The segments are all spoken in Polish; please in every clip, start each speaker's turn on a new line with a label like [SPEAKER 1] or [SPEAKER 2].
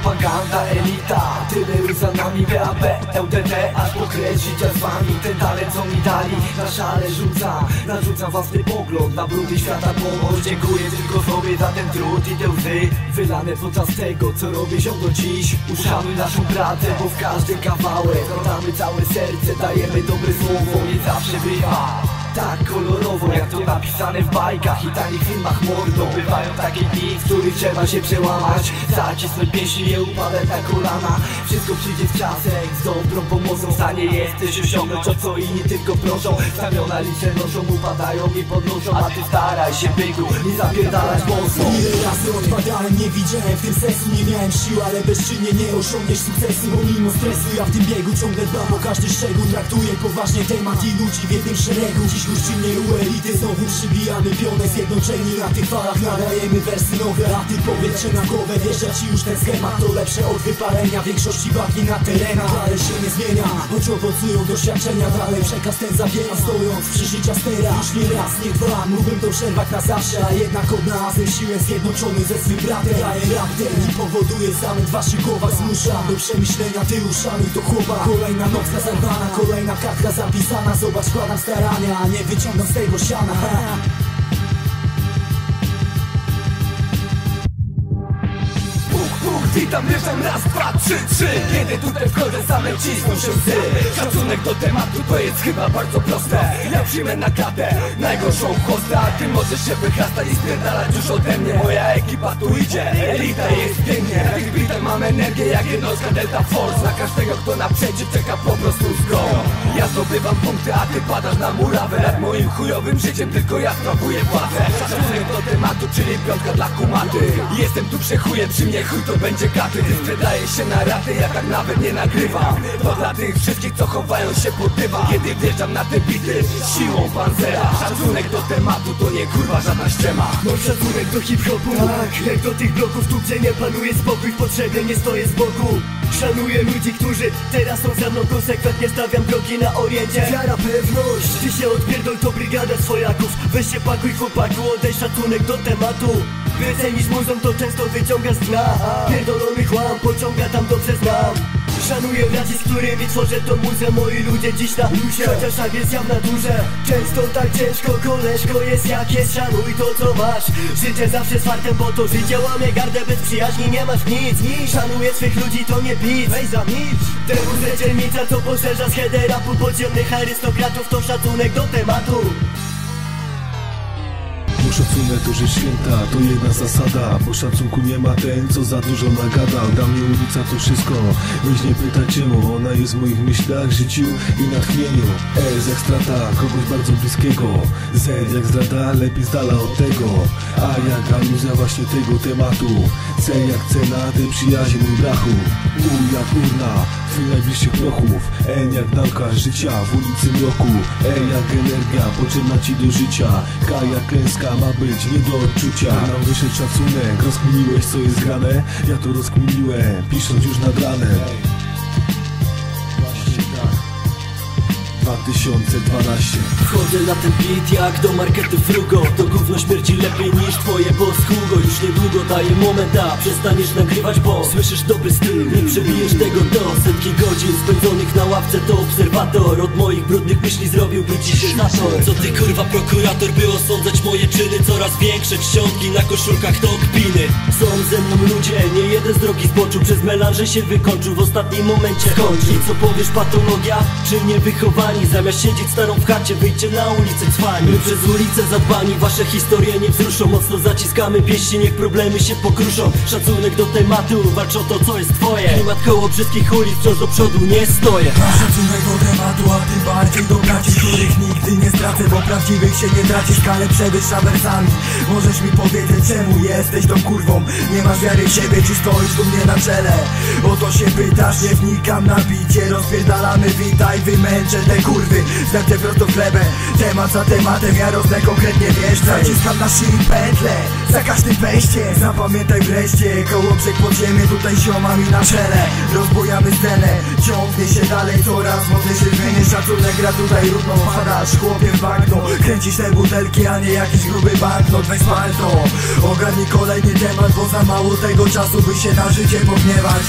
[SPEAKER 1] propaganda, elita. Tyle za nami, BAB, LDT, aż po kres życia z wami. Ten talent co mi dali, na szale narzucam własny pogląd na brudy świata pomoc. Dziękuję tylko sobie za ten trud i te łzy wylane podczas tego, co robię się do dziś. Uszanuj naszą pracę, bo w każdy kawałek wkładamy całe serce, dajemy dobre słowo. Nie zawsze bywa tak kolorowo, jak to napisane w bajkach i tanich filmach mordo. Bywają takie dni, w których trzeba się przełamać, zacisnąć pięści, nie upadać na kolana. Wszystko przyjdzie z czasem, z dobrą pomocą. W stanie jesteś osiągnąć to, co inni tylko proszą. Znamiona liczne noszą, upadają i podnoszą. A ty staraj się, byku, nie zapierdalać mocno.
[SPEAKER 2] Ile razy odpadałem, nie widziałem w tym sensu. Nie miałem sił, ale bezczynnie nie osiągniesz sukcesu. Bo mimo stresu ja w tym biegu ciągle dbam o każdy szczegół. Traktuję poważnie temat i ludzi w jednym szeregu. Dziś gościnnie u elity znowu przybijamy pionę. Zjednoczeni na tych falach nadajemy wersy nowe. A ty powiedz, czy na głowę wjeżdża ci już ten schemat. To lepsze od wypalenia większości bagni na terenach. Ale się nie zmienia, choć owocują doświadczenia. Dalej przekaz ten zawiera, stojąc przy życia stera. Już nie raz, nie dwa, mógłbym to przerwać na zawsze. A jednak odnalazłem siłę zjednoczony ze swym bratem. Daję raptem i powoduje zamęt w waszych głowach. Zmusza do przemyślenia, ty uszanuj to chłopa. Kolejna nocka zerwana, kolejna kartka zapisana. Zobacz, wkładam starania, a nie wyciągam z tego siana.
[SPEAKER 1] Witam, wjeżdżam, raz, dwa, trzy. Kiedy tutaj wchodzę, same cisną się łzy. Szacunek do tematu to jest chyba bardzo proste. Ja przyjmę na klatę najgorszą chostę, a ty możesz się wychrastać i spierdalać już ode mnie. Moja ekipa tu idzie, elita jest pięknie. Na tych bitach mam energię jak jednostka Delta Force. Na każdego, kto naprzeciw czeka po prostu zgon. Ja zdobywam punkty, a ty padasz na murawę. Nad moim chujowym życiem tylko ja sprawuję władzę. Szacunek do tematu, czyli piątka dla kumaty. Jestem tu przechujem, przy mnie chuj to będzie gaty. Ty sprzedaje się na raty, ja tak nawet nie nagrywam. To dla tych wszystkich, co chowają się pod dywan. Kiedy wjeżdżam na te bity siłą panzera. Szacunek do tematu to nie kurwa żadna ściema.
[SPEAKER 3] Mam szacunek do hip-hopu, tak, jak do tych bloków tu, gdzie nie panuje spokój. W potrzebie nie stoję z boku. Szanuję ludzi, którzy teraz są za mną. Konsekwentnie stawiam drogi na oriencie. Wiara, pewność, ty się odpierdol, to brygada swojaków. Weź się pakuj chłopaku, oddaj szacunek do tematu. Więcej niż muzą to często wyciąga z dna. Pierdolony chłam pociąga tam, dobrze znam. Szanuję braci, z którymi tworzę tą muzę. Moi ludzie dziś na luzie, chociaż agresja w naturze. Często tak ciężko, koleżko jest jak jest. Szanuj to co masz, życzę zawsze z fartem, bo to życie łamie gardę. Bez przyjaźni nie masz nic. Szanuję swych ludzi, to nie pic. Weź za nic. Temu zlecielnica, co poszerza schedę rapu podziemnych arystokratów, to szacunek do tematu.
[SPEAKER 4] Bo szacunek to rzecz święta, to jedna zasada. Bo szacunku nie ma ten, co za dużo nagadał. Dla mnie ulica to wszystko, weź nie pytaj czemu. Ona jest w moich myślach, życiu i natchnieniu. S jak strata kogoś bardzo bliskiego. Z jak zdrada, lepiej z dala od tego. A jak aluzja właśnie tego tematu. C jak cena tej przyjaźni, mój brachu. U jak urna twych najbliższych prochów. N jak nauka życia w ulicy mroku. E jak energia potrzebna ci do życia. K jak klęska ma być nie do odczucia. Nam wyszedł szacunek, rozkminiłeś co jest grane. Ja to rozkminiłem, pisząc już nad ranem. 2012.
[SPEAKER 2] Wchodzę na ten beat jak do marketu Frugo. To gówno śmierci lepiej niż twoje boss Hugo. Już niedługo daję moment, a przestaniesz nagrywać, bo słyszysz dobry styl, nie przebijesz tego do setki godzin spędzonych na ławce. To obserwator od moich brudnych myśli zrobiłby ci się zator. Co ty kurwa prokurator, by osądzać moje czyny? Coraz większe czcionki na koszulkach to kpiny. Są ze mną ludzie, nie jeden z drogi zboczył. Przez melanże się wykończył w ostatnim momencie kończy. Co powiesz, patologia czy niewychowanie? Zamiast siedzieć starą w chacie, wyjdźcie na ulicę cwani. My przez ulicę zadbani, wasze historie nie wzruszą. Mocno zaciskamy pięści, niech problemy się pokruszą. Szacunek do tematu, walcz o to co jest twoje. Klimat koło wszystkich ulic, wciąż do przodu nie stoję.
[SPEAKER 5] Mam szacunek do tematu, a tym bardziej do braci, których nigdy nie stracę, bo prawdziwych się nie traci. Skalę przewyższa wersami. Możesz mi powiedzieć, czemu jesteś tą kurwą? Nie masz wiary w siebie, czy stoisz tu mnie na czele? O to się pytasz, nie wnikam na bicie. Rozpierdalamy witaj, wymęczę te kurwy, zdęte prosto w glebę. Temat za tematem, ja roznę konkretnie wjeżdżę. Zaciskam na szyi pętlę, za każdym wejściem. Zapamiętaj wreszcie, koło brzeg podziemie. Tutaj ziomami na czele, rozbujamy scenę. Ciągnie się dalej, coraz mocniejsze się zmienię, szacunek gra tutaj równo. Wpadasz chłopie w bagno, kręcisz te butelki, a nie jakiś gruby banknot. Weź palto, ogarnij kolejny temat, bo za mało tego czasu by się na życie pogniewać.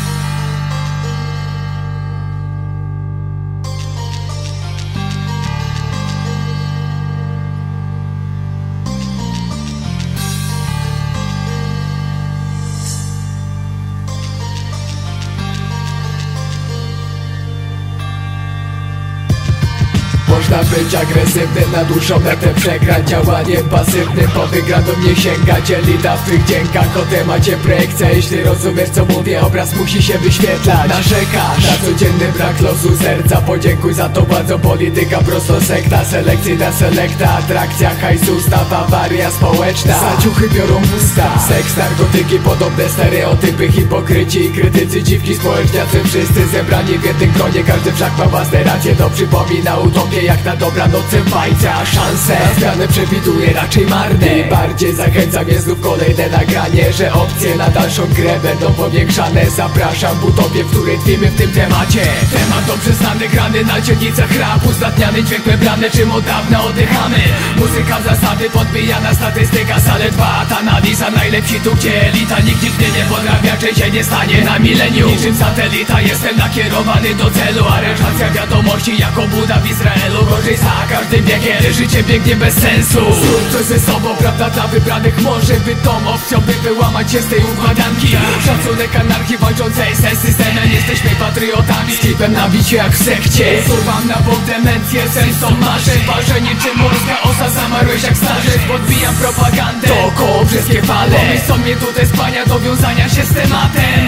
[SPEAKER 6] Można być agresywnym, na dłuższą metę przegrać działaniem pasywnym. Po wygraną nie sięgać, elita w tych dziękach. O temacie projekcja, jeśli rozumiesz co mówię, obraz musi się wyświetlać. Narzekasz na codzienny brak losu serca, podziękuj za to władzą, polityka prosto sekta. Selekcyjna selekta, atrakcja, hajs, ustaw, awaria społeczna. Zaciuchy biorą w usta, seks, narkotyki, podobne stereotypy, hipokryci i krytycy, dziwki, społeczniacy, wszyscy zebrani w jednym gronie. Każdy wszak ma własne racje, to przypomina utopię. Jak na dobranoc w bajce, a szanse na zmianę przewiduję raczej marne. I bardziej zachęcam je znów kolejne nagranie, że opcje na dalszą grę będą powiększane. Zapraszam w utopię, w której tkwimy w tym temacie. Temat dobrze znany, grany na dzielnicach rap, uzdatniany, dźwięk wybrany, czym od dawna oddychamy. Muzyka zasady, podbijana statystyka, salę 2, ta analiza, najlepsi tu gdzie elita. Nikt nigdy nie podrabia, czy się nie stanie na milenium. Niczym satelita, jestem nakierowany do celu. Aranżacja wiadomości jako Buda w Izraelu. Gorzej za każdym wiekiem, życie biegnie bez sensu. Zrób coś ze sobą, prawda dla wybranych może by tą opcją, by wyłamać się z tej układanki. Szacunek anarchii walczącej z systemem, jesteśmy patriotami. Z klipem nabić się jak w sekcie. Surwam na bok demencję, sens są marzeń. Parzę niczym morska osa, zamarłeś jak starzec. Podbijam propagandę, dookoło wszystkie fale. Pomysł co mnie tutaj spania do wiązania się z tematem.